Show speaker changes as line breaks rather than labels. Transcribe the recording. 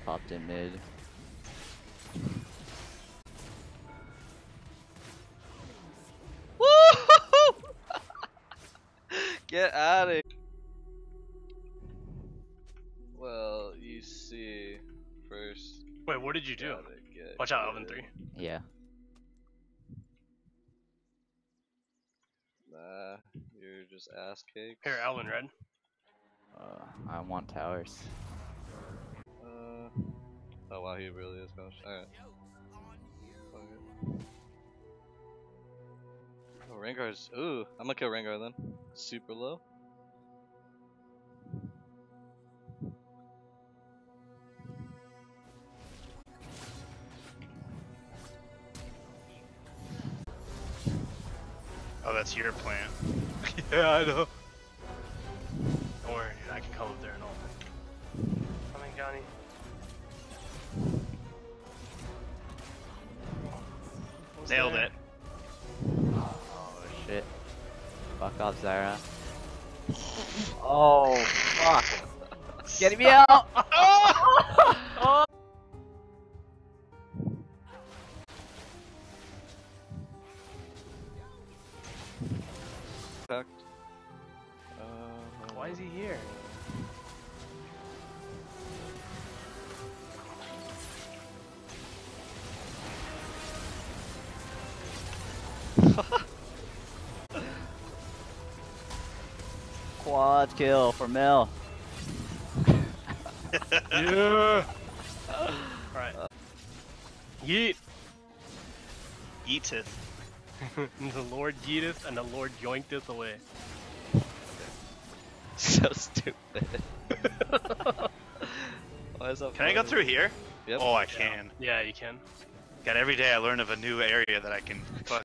popped in mid.
Woo! Get out of here. Well, you see first.
Wait, what did you do? Watch out, Elvin 3.
Yeah.
Nah, you're just ass cakes.
Here, Elvin red.
I want towers.
Oh wow, he really is gosh. Alright. Oh, Rengar's. Ooh, I'm gonna kill Rengar then. Super low.
Oh, that's your plant.
Yeah, I know. Don't worry, dude, I can come up there and all. Coming, Johnny.
Nailed it.
Oh shit. Fuck off, Zyra. Oh, fuck. Get me out! Oh!
Fact.
Why is he here?
Quad kill for Mel.
Yeah! Alright. Yeet!
Eateth.
The Lord yeeteth and the Lord yoinketh away.
So stupid. Why is that
Can I go
funny?
through here?
Yep.
Oh, I can.
Yeah, you can.
God, every day I learn of a new area that I can fuck.